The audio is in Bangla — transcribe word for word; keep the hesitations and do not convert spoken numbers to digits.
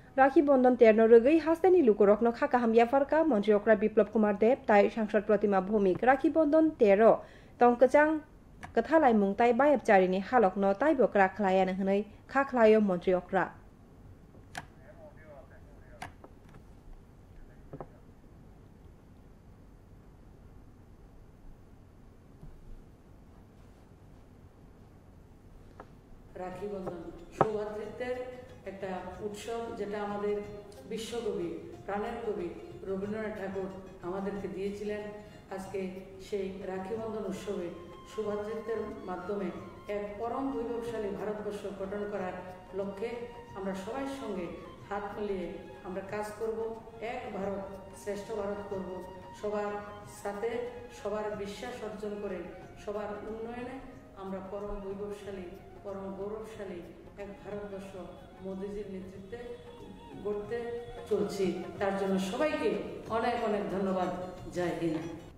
রাখি বন্ধন তেরনো রোগী হাস্তানি লুকুরকন খাকা হামিয়া ফারকা মন্ত্রী অকরা বিপ্লব কুমার দেব তাই সাংসদ প্রতিমা ভৌমিক রাখি বন্ধন তেরো তংকচাং কথালাই মুংতাই বায়াবচারিনি হালকন তাই বকরা খ্লায়ান হनै খা খ্লাयो মন্ত্রী অকরা রাখি বন্ধন সৌভাতৃত্বের একটা উৎসব যেটা আমাদের বিশ্বকবি প্রাণের কবি রবীন্দ্রনাথ ঠাকুর আমাদেরকে দিয়েছিলেন। আজকে সেই রাখি বন্ধন উৎসবে সৌভাতৃত্বের মাধ্যমে এক পরম বৈভবশালী ভারতবর্ষ গঠন করার লক্ষ্যে আমরা সবাই সঙ্গে হাত মিলিয়ে আমরা কাজ করব। এক ভারত শ্রেষ্ঠ ভারত করব, সবার সাথে সবার বিশ্বাস অর্জন করে সবার উন্নয়নে আমরা পরম বৈভবশালী পরম গৌরবশালী এক ভারতবর্ষ মোদীজির নেতৃত্বে গড়তে চলছি। তার জন্য সবাইকে অনেক অনেক ধন্যবাদ। জয় হিন্দ।